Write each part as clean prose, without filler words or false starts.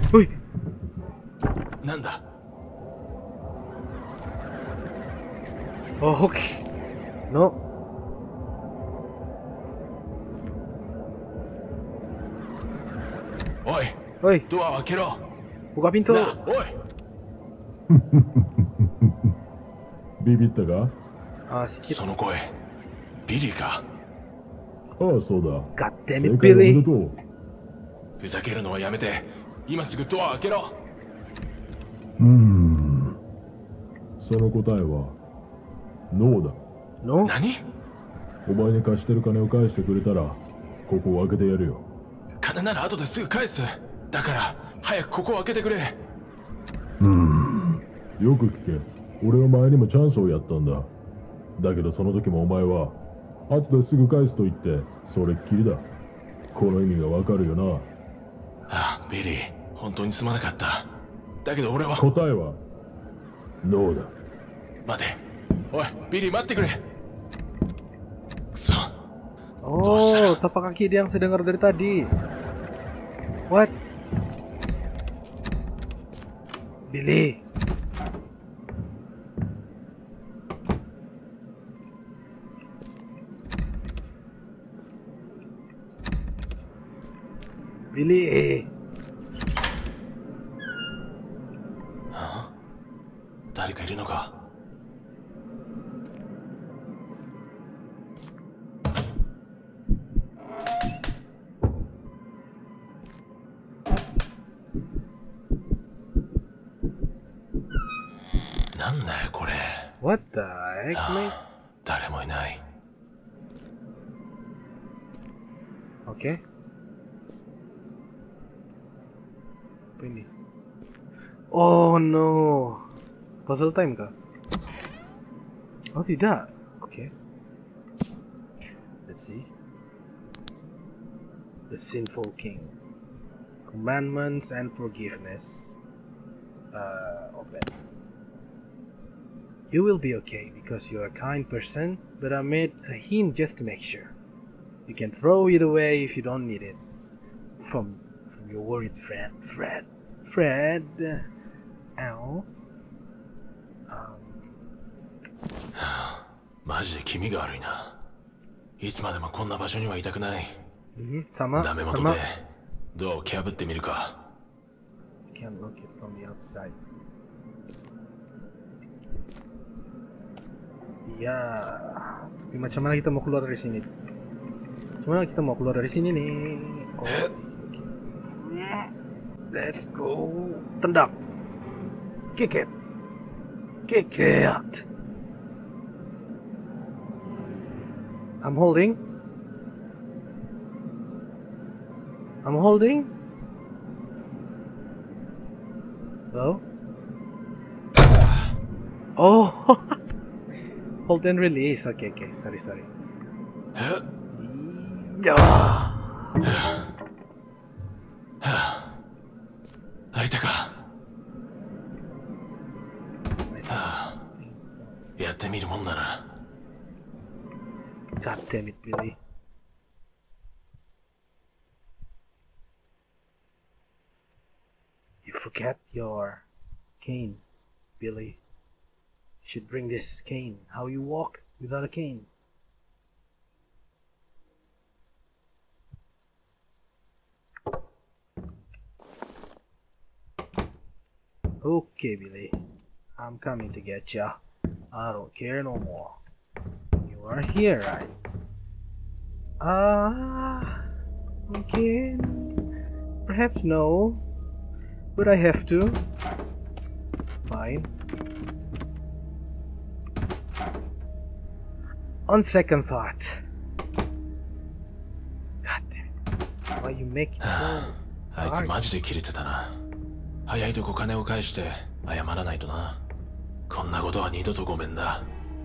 おい。 なんだ。 Oh, okay. No. おい、 Oi, ドアを開けろ。 buka pintu. なあ、おい。 ビビったか？ Ah, sedikit. その声、ビリーか。 ああ、そうだ。 God damn 正 it, 解おめ Billy. でとう。 ふざけるのはやめて、今すぐドアを開けろ。 その答えはノーだ。 No? 何？ お前に貸してる金を返してくれたらここを開けてやるよ。 金なら後ですぐ返す。だから早くここを開けてくれ。 よく聞け。俺は前にもチャンスをやったんだ。だけどその時もお前は後ですぐ返すと言ってそれっきりだ。この意味がわかるよな。 ああ、ビリー、本当にすまなかった。だけど俺は。 答えはノーだ。 待て。おい、ビリー待ってくれ。くそ。 Oh, tapak kaki dia yang saya dengar dari tadi. What? Billy. Billy. 誰かいるのか。なんだよこれ。 What the heck, mate? 誰もいない。 Okay. Apa ini? Oh no. Puzzle time kah? Oh tidak. Okay. Let's see. The Sinful King. Commandments and forgiveness. Open. You will be okay because you're a kind person, but I made a hint just to make sure. You can throw it away if you don't need it. From your worried friend, Fred. Ow. マジで気味が悪いな。いつまでもこんな場所にはいたくない。 Sama. ダメ元でドアを蹴破ってみるか。 Can't look it from the outside. Ya, tapi macam mana kita mau keluar dari sini? Gimana kita mau keluar dari sini nih? Oh, let's go. Tendang. Kick it. Kick it. I'm holding. Hello? Oh. Hold and release. Okay. Sorry. Yeah. 開いたか。やってみるもんだな。 God damn it, Billy. You forget your cane, Billy. You should bring this cane. How you walk without a cane? Okay, Billy. I'm coming to get ya. I don't care no more. You are here, right? Okay. Perhaps no. But I have to. Fine. On second thought. God damn it. Why you make it so あいつマジでキレてたな。早いとこ金を返して謝らないとな。こんなことは二度とごめんだ。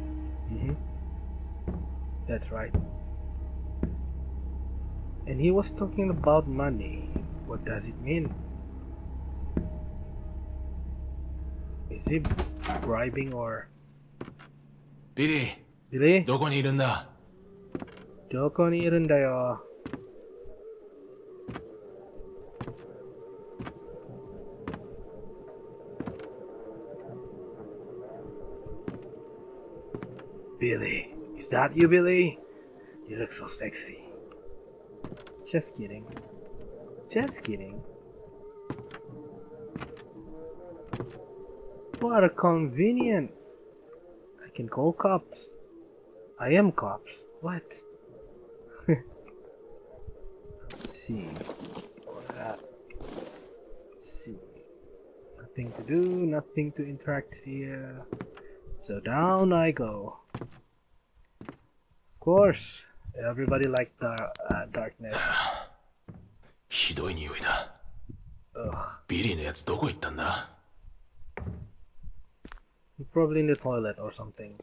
That's right. And he was talking about money. What does it mean? Is he bribing or... ビリー、 Billy? どこにいるんだ。 Doko ni irunda yo. Billy. Is that you, Billy? You look so sexy. Just kidding. Just kidding. What a convenient. I can call cops. I am cops. What? Let's see. Let's see. Nothing to do, nothing to interact here. So down I go. Of course, everybody liked darkness. ひどい匂いだ。 Ugh. ビリーのやつどこ行ったんだ？ Probably in the toilet or something.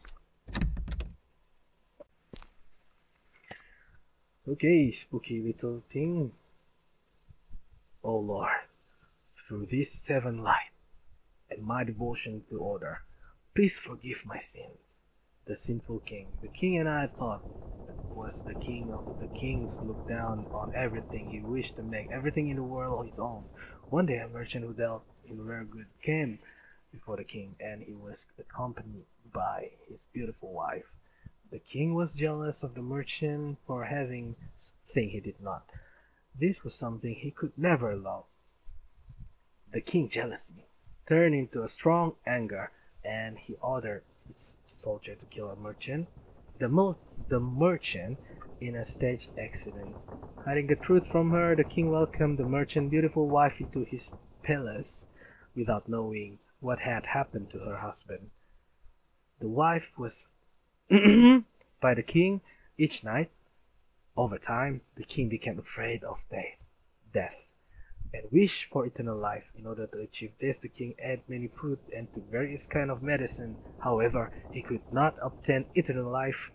Okay, spooky little thing. Oh Lord, through this 7 light and my devotion to order, please forgive my sins. The sinful king. The king and I thought was the king of the kings, looked down on everything. He wished to make everything in the world his own. One day a merchant who dealt in rare goods came before the king, and he was accompanied by his beautiful wife. The king was jealous of the merchant for having something he did not. This was something he could never love. The king's jealousy turned into a strong anger, and he ordered his soldier to kill a merchant. The merchant in a stage accident. Hiding the truth from her, the king welcomed the merchant's beautiful wife into his palace without knowing what had happened to her husband. The wife was by the king each night. Over time, the king became afraid of death and wished for eternal life. In order to achieve this, the king ate many fruit and took various kinds of medicine. However, he could not obtain eternal life,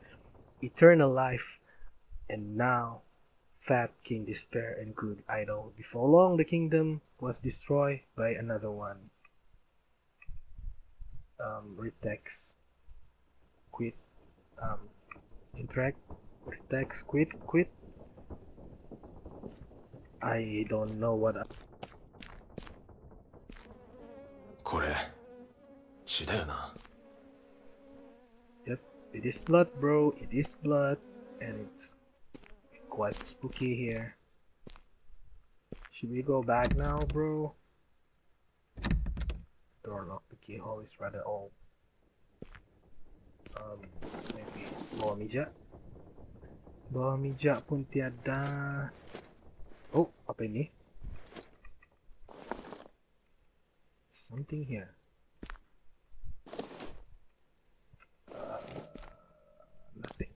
and now fat king despair and grew idle. Before long, the kingdom was destroyed by another one. Read text, quit, interact, read text, quit. I don't know what. これ血だよな。 Yep, it is blood, bro. It is blood, and it's quite spooky here. Should we go back now, bro? Door lock. The keyhole is rather old. Maybe bawah meja. Bawah meja pun tiada. Oh, apa ini? Something here. Nothing.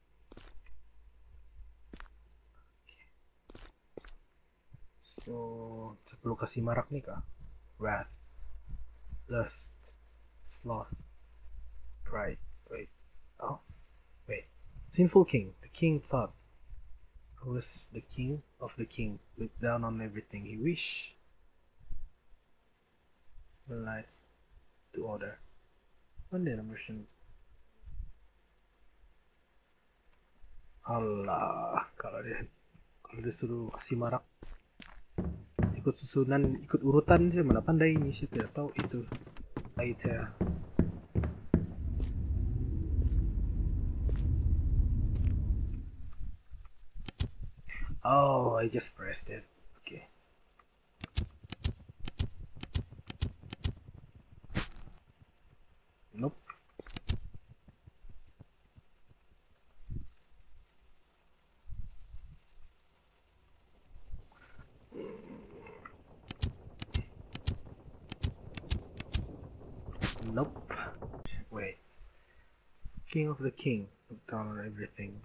So, perlu kasih marak nih kah? Wrath, lust, sloth, pride. Wait. Oh, wait. Sinful king. The king thought. Who was the king of the king? Looked down on everything he wished. Realized to order. One day the merchant. Allah, kalau disuruh kasih marak, ikut susunan, ikut urutan sih, mana pandai ini sih, tidak tahu itu. Aita. Oh, I just pressed it. Okay. Nope. Nope. Wait. King of the king. Look down on everything.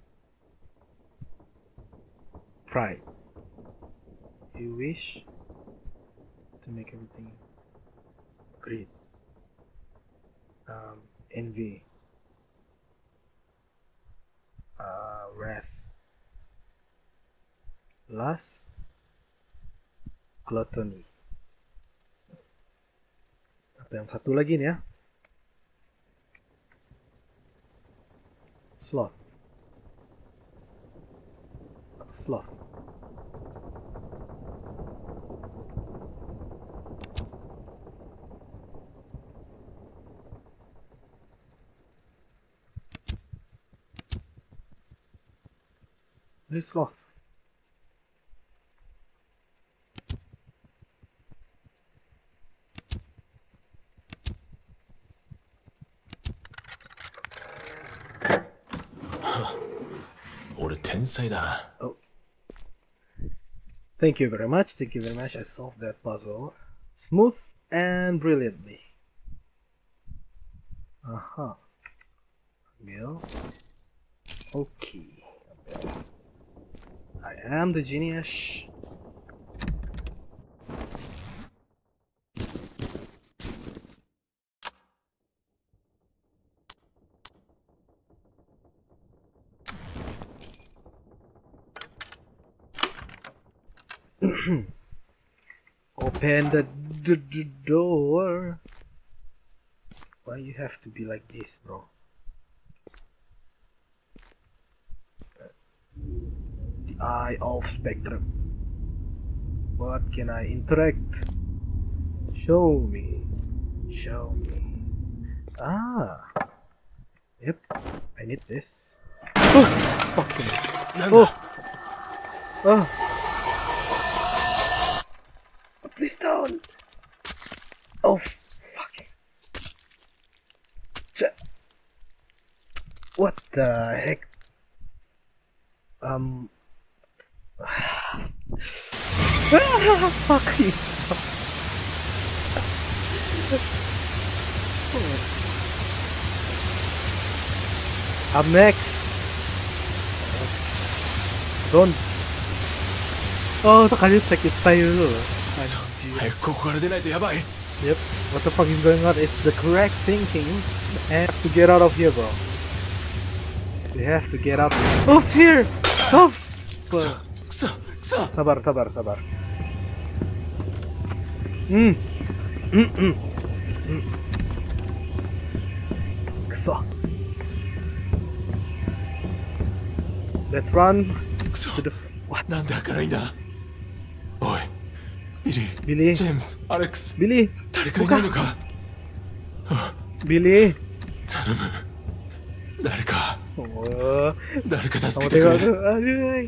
Pride. You wish to make everything. Greed. Envy. Wrath. Lust. Gluttony. Apa yang satu lagi nih ya? Sloth. Sloth. Let's go. 俺天才だな。 Oh. Thank you very much. Thank you very much. I solved that puzzle smooth and brilliantly. Uh-huh. Well, okay. I am the genius. Open the door. Why you have to be like this, bro? The eye of spectrum. What can I interact? Show me. Show me. Ah. Yep. I need this. Oh, fucking. Oh. Oh. Please don't. Oh, fucking. What the heck? Fuck you. Up next. Don't. Oh, nakalimutan kita tayo. 早くここから出ないとやばい。 Yep. What the fuck is going on? It's the correct thinking. I have to get out of here, bro. We have to get out of here. Oh. くそくそくそ。 Sabar, sabar, sabar. So. Let's run くそ。 to the. What? なんで開かないんだ。おい。ビリー、 Billy. ジェームズ、アレックス、 Billy. 誰かいないのか。 Billy. 頼む。誰か、 Oh. 誰か助 Kamu けてくれ。 tengok. Aduh.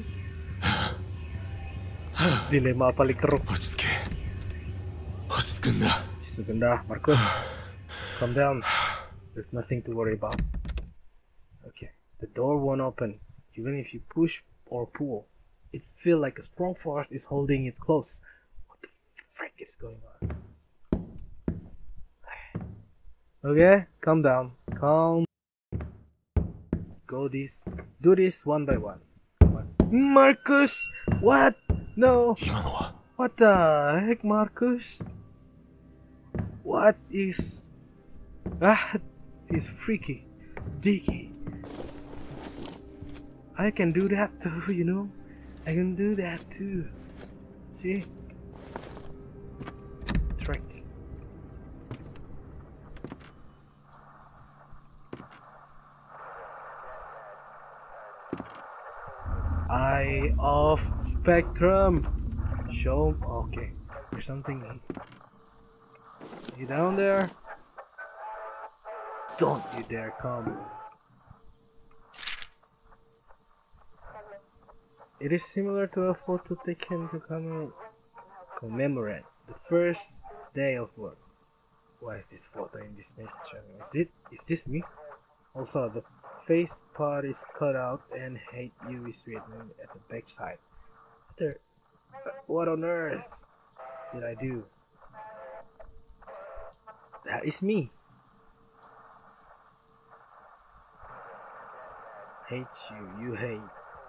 Dilema paling keruk. 落ち着け。落ち着くんだ。 Sebentar, Marcus. Calm down. There's nothing to worry about. Okay. The door won't open. Even if you push or pull, it feels like a strong force is holding it close. What the frick is going on? Okay, calm down. Calm. Do this one by one. Come on. Marcus! What? No. 今のは What the heck, Marcus? What is... That is freaky. Dicky. I can do that too, you know? I can do that too. See? That's right. Eye of spectrum. Show. Okay. There's something. You down there? Don't you dare come. It is similar to a photo taken to commemorate the first day of work. Why is this photo in this picture? Is this me? Also, the face part is cut out and hate you is written at the back side. What on earth did I do? That is me. Hate you, you hate.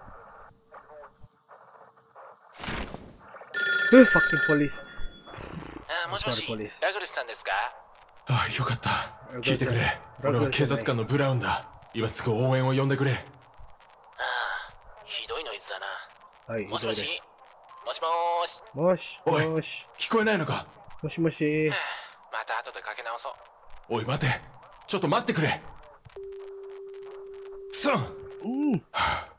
Fucking police. あ、もしもし、 Police. ラグルスさんですか。ああ、よかった。聞いてくれ。俺は警察官のブラウンだ。今すぐ応援を呼んでくれ。ああ、ひどいノイズだな。 はい、 もしもし。もしもーし。 もしおい、 もし。 聞こえないのか。 もしもし。 また後でかけ直そう。おい、待て。ちょっと待ってくれ。くそ。 うん。 はあ